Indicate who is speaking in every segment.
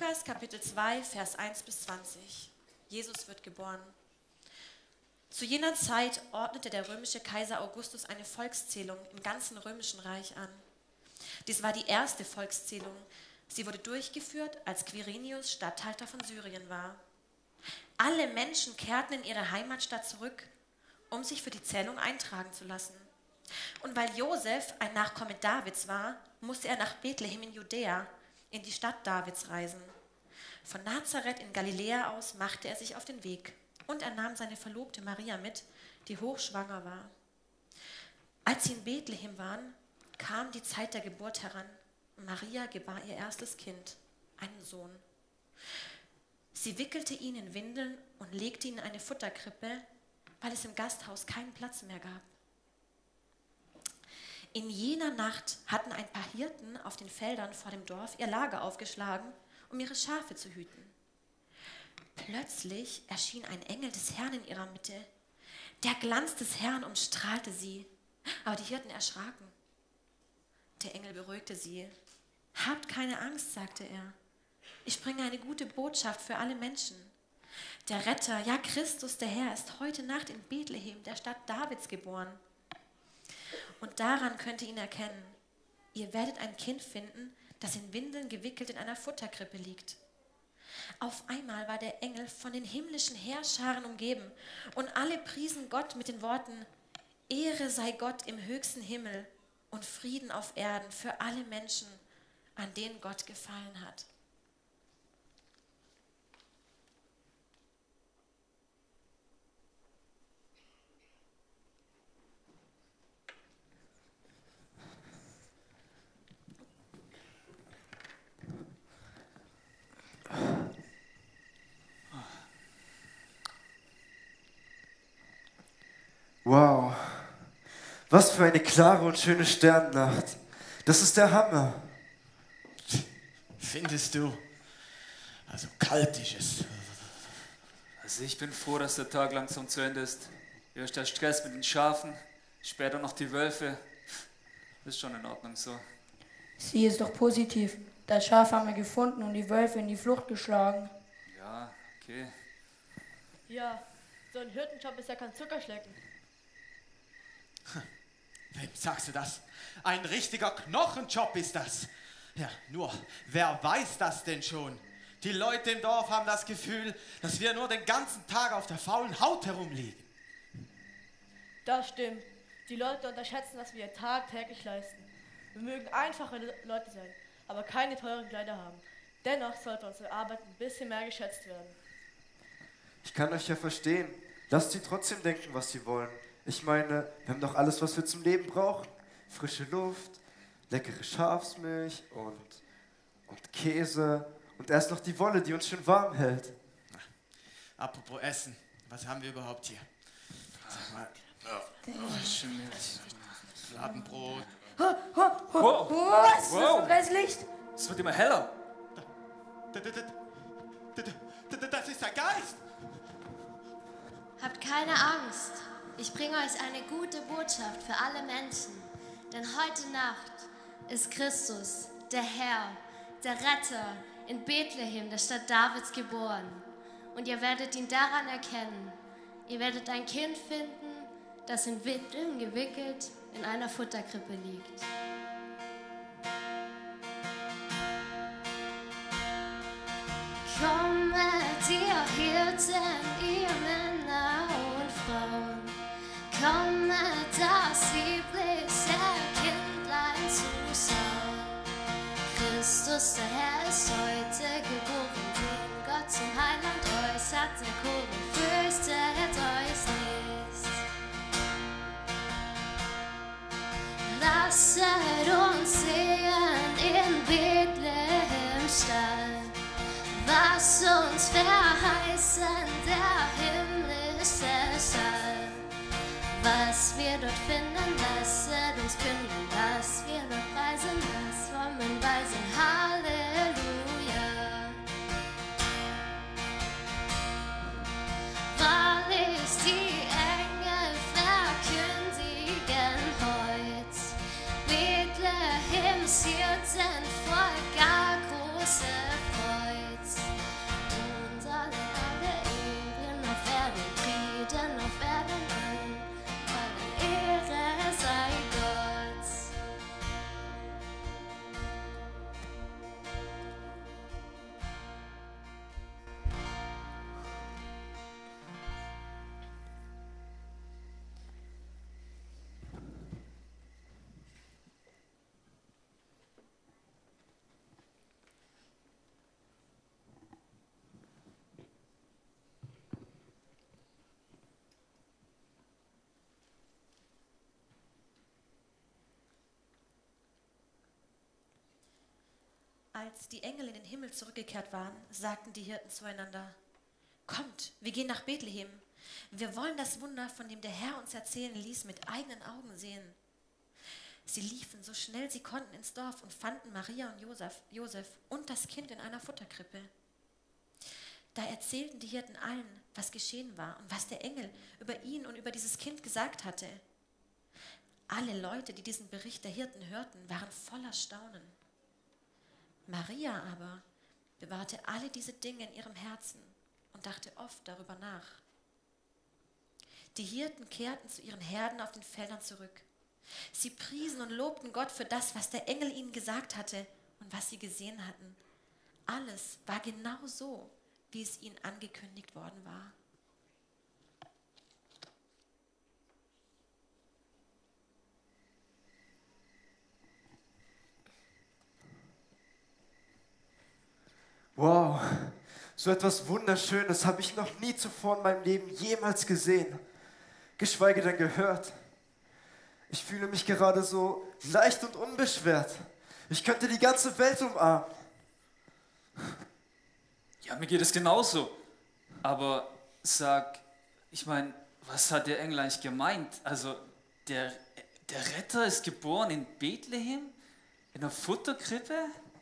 Speaker 1: Lukas Kapitel 2, Vers 1 bis 20. Jesus wird geboren. Zu jener Zeit ordnete der römische Kaiser Augustus eine Volkszählung im ganzen römischen Reich an. Dies war die erste Volkszählung. Sie wurde durchgeführt, als Quirinius Statthalter von Syrien war. Alle Menschen kehrten in ihre Heimatstadt zurück, um sich für die Zählung eintragen zu lassen. Und weil Josef ein Nachkomme Davids war, musste er nach Bethlehem in Judäa, in die Stadt Davids reisen. Von Nazareth in Galiläa aus machte er sich auf den Weg und er nahm seine Verlobte Maria mit, die hochschwanger war. Als sie in Bethlehem waren, kam die Zeit der Geburt heran und Maria gebar ihr erstes Kind, einen Sohn. Sie wickelte ihn in Windeln und legte ihn in eine Futterkrippe, weil es im Gasthaus keinen Platz mehr gab. In jener Nacht hatten ein paar Hirten auf den Feldern vor dem Dorf ihr Lager aufgeschlagen, um ihre Schafe zu hüten. Plötzlich erschien ein Engel des Herrn in ihrer Mitte. Der Glanz des Herrn umstrahlte sie, aber die Hirten erschraken. Der Engel beruhigte sie. Habt keine Angst, sagte er. Ich bringe eine gute Botschaft für alle Menschen. Der Retter, ja Christus, der Herr, ist heute Nacht in Bethlehem, der Stadt Davids, geboren. Und daran könnt ihr ihn erkennen. Ihr werdet ein Kind finden, das in Windeln gewickelt in einer Futterkrippe liegt. Auf einmal war der Engel von den himmlischen Heerscharen umgeben und alle priesen Gott mit den Worten: Ehre sei Gott im höchsten Himmel und Frieden auf Erden für alle Menschen, an denen Gott gefallen hat.
Speaker 2: Wow, was für eine klare und schöne Sternennacht. Das ist der Hammer.
Speaker 3: Findest du? Also kalt ist es.
Speaker 4: Also ich bin froh, dass der Tag langsam zu Ende ist. Erst der Stress mit den Schafen, später noch die Wölfe. Ist schon in Ordnung so.
Speaker 5: Sie ist doch positiv. Das Schaf haben wir gefunden und die Wölfe in die Flucht geschlagen.
Speaker 4: Ja, okay.
Speaker 6: Ja, so ein Hirtenjob ist ja kein Zuckerschlecken.
Speaker 3: Wem sagst du das? Ein richtiger Knochenjob ist das. Ja, nur, wer weiß das denn schon? Die Leute im Dorf haben das Gefühl, dass wir nur den ganzen Tag auf der faulen Haut herumliegen.
Speaker 6: Das stimmt. Die Leute unterschätzen, was wir tagtäglich leisten. Wir mögen einfache Leute sein, aber keine teuren Kleider haben. Dennoch sollte unsere Arbeit ein bisschen mehr geschätzt werden.
Speaker 2: Ich kann euch ja verstehen. Lasst sie trotzdem denken, was sie wollen. Ich meine, wir haben doch alles, was wir zum Leben brauchen. Frische Luft, leckere Schafsmilch und Käse und erst noch die Wolle, die uns schön warm hält.
Speaker 3: Apropos Essen, was haben wir überhaupt hier? Sag mal, Fladenbrot.
Speaker 5: Was? Das ist Licht.
Speaker 4: Es wird immer heller.
Speaker 3: Das ist der Geist.
Speaker 7: Habt keine Angst. Ich bringe euch eine gute Botschaft für alle Menschen. Denn heute Nacht ist Christus, der Herr, der Retter, in Bethlehem, der Stadt Davids, geboren. Und ihr werdet ihn daran erkennen. Ihr werdet ein Kind finden, das in Windeln gewickelt in einer Futterkrippe liegt. Kommet ihr Hirten, ihr Männer und Frauen, kommet das liebliche Kindlein zuschauen. Christus, der Herr, ist heute geboren, den Gott zum Heiland euch hat erkoren. Fürchtet euch nicht. Lasset uns sehen in Bethlehem Stall, was uns verheißen der himmlische Stall. Was wir dort finden, lasset uns künden, was wir dort preisen, das frommen Weisen. Halleluja. Wahrlich, die Engel verkündigen heut, Bethlehems Hirten voll gar große Freud.
Speaker 1: Als die Engel in den Himmel zurückgekehrt waren, sagten die Hirten zueinander: Kommt, wir gehen nach Bethlehem. Wir wollen das Wunder, von dem der Herr uns erzählen ließ, mit eigenen Augen sehen. Sie liefen so schnell sie konnten ins Dorf und fanden Maria und Josef und das Kind in einer Futterkrippe. Da erzählten die Hirten allen, was geschehen war und was der Engel über ihn und über dieses Kind gesagt hatte. Alle Leute, die diesen Bericht der Hirten hörten, waren voller Staunen. Maria aber bewahrte alle diese Dinge in ihrem Herzen und dachte oft darüber nach. Die Hirten kehrten zu ihren Herden auf den Feldern zurück. Sie priesen und lobten Gott für das, was der Engel ihnen gesagt hatte und was sie gesehen hatten. Alles war genau so, wie es ihnen angekündigt worden war.
Speaker 2: Wow, so etwas Wunderschönes habe ich noch nie zuvor in meinem Leben jemals gesehen, geschweige denn gehört. Ich fühle mich gerade so leicht und unbeschwert. Ich könnte die ganze Welt umarmen.
Speaker 4: Ja, mir geht es genauso. Aber ich meine, was hat der Engel eigentlich gemeint? Also, der Retter ist geboren in Bethlehem? In einer Futterkrippe?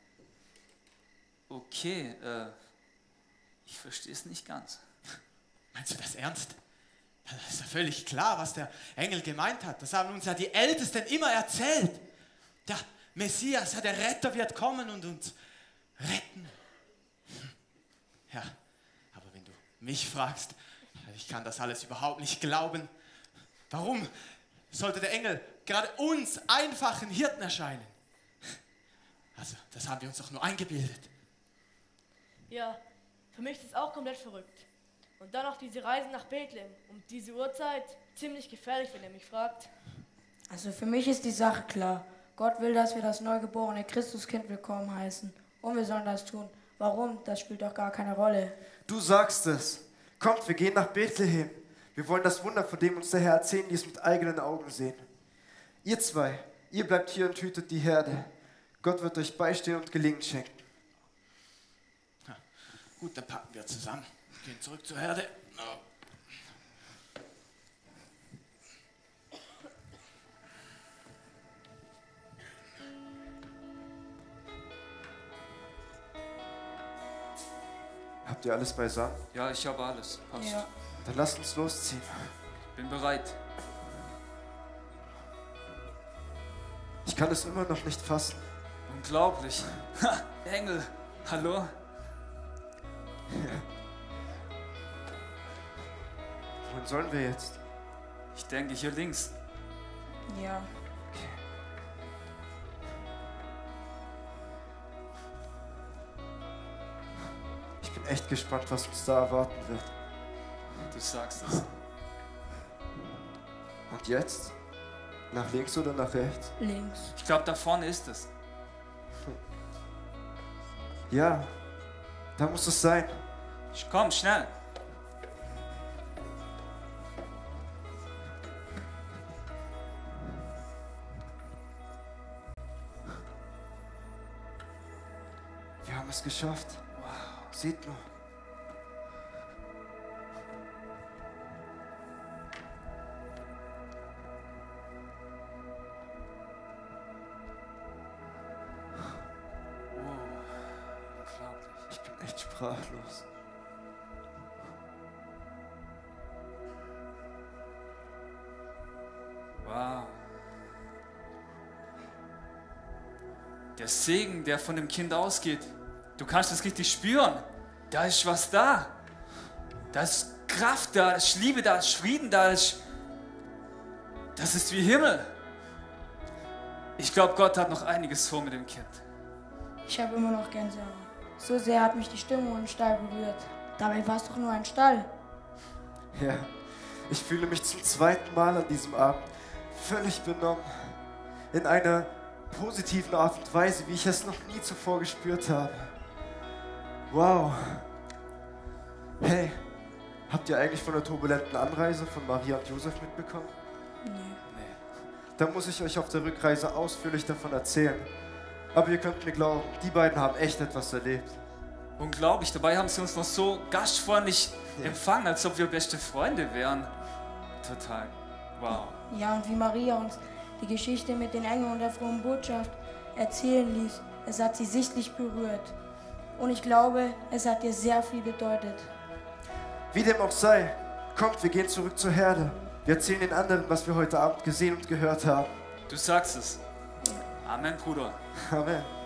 Speaker 4: Okay, ich verstehe es nicht ganz.
Speaker 3: Meinst du das ernst? Das ist ja völlig klar, was der Engel gemeint hat. Das haben uns ja die Ältesten immer erzählt. Der Messias, ja, der Retter wird kommen und uns retten. Ja, aber wenn du mich fragst, ich kann das alles überhaupt nicht glauben. Warum sollte der Engel gerade uns einfachen Hirten erscheinen? Also, das haben wir uns doch nur eingebildet.
Speaker 6: Ja, für mich ist es auch komplett verrückt. Und dann noch diese Reisen nach Bethlehem um diese Uhrzeit, ziemlich gefährlich, wenn ihr mich fragt.
Speaker 5: Also für mich ist die Sache klar. Gott will, dass wir das neugeborene Christuskind willkommen heißen. Und wir sollen das tun. Warum? Das spielt doch gar keine Rolle.
Speaker 2: Du sagst es. Kommt, wir gehen nach Bethlehem. Wir wollen das Wunder, von dem uns der Herr erzählen ließ, mit eigenen Augen sehen. Ihr zwei, ihr bleibt hier und hütet die Herde. Gott wird euch beistehen und Gelingen schenken.
Speaker 3: Ja, gut, dann packen wir zusammen. Gehen zurück zur Herde.
Speaker 2: Habt ihr alles beisammen?
Speaker 4: Ja, ich habe alles. Passt.
Speaker 5: Ja.
Speaker 2: Dann lasst uns losziehen.
Speaker 4: Bin bereit.
Speaker 2: Ich kann es immer noch nicht fassen.
Speaker 4: Unglaublich. Ha, Engel, hallo?
Speaker 2: Wohin sollen wir jetzt?
Speaker 4: Ich denke hier links.
Speaker 5: Ja.
Speaker 2: Ich bin echt gespannt, was uns da erwarten wird.
Speaker 4: Du sagst es.
Speaker 2: Und jetzt? Nach links oder nach rechts?
Speaker 5: Links.
Speaker 4: Ich glaube, da vorne ist es.
Speaker 2: Ja, da muss es sein.
Speaker 4: Komm, schnell.
Speaker 2: Wir haben es geschafft. Wow, seht nur. Ich bin echt sprachlos.
Speaker 4: Wow. Der Segen, der von dem Kind ausgeht. Du kannst es richtig spüren. Da ist was da. Da ist Kraft da, da ist Liebe da, da ist Frieden da. Das ist wie Himmel. Ich glaube, Gott hat noch einiges vor mit dem Kind.
Speaker 5: Ich habe immer noch Gänsehaut. So sehr hat mich die Stimmung im Stall berührt. Dabei war es doch nur ein Stall.
Speaker 2: Ja, ich fühle mich zum zweiten Mal an diesem Abend völlig benommen. In einer positiven Art und Weise, wie ich es noch nie zuvor gespürt habe. Wow. Hey, habt ihr eigentlich von der turbulenten Anreise von Maria und Josef mitbekommen?
Speaker 5: Nee.
Speaker 2: Da muss ich euch auf der Rückreise ausführlich davon erzählen. Aber ihr könnt mir glauben, die beiden haben echt etwas erlebt.
Speaker 4: Unglaublich, dabei haben sie uns noch so gastfreundlich empfangen, als ob wir beste Freunde wären. Total. Wow.
Speaker 5: Ja, und wie Maria uns die Geschichte mit den Engeln und der frohen Botschaft erzählen ließ, es hat sie sichtlich berührt. Und ich glaube, es hat ihr sehr viel bedeutet.
Speaker 2: Wie dem auch sei, kommt, wir gehen zurück zur Herde. Wir erzählen den anderen, was wir heute Abend gesehen und gehört haben.
Speaker 4: Du sagst es. Amen, Bruder.
Speaker 2: Amen.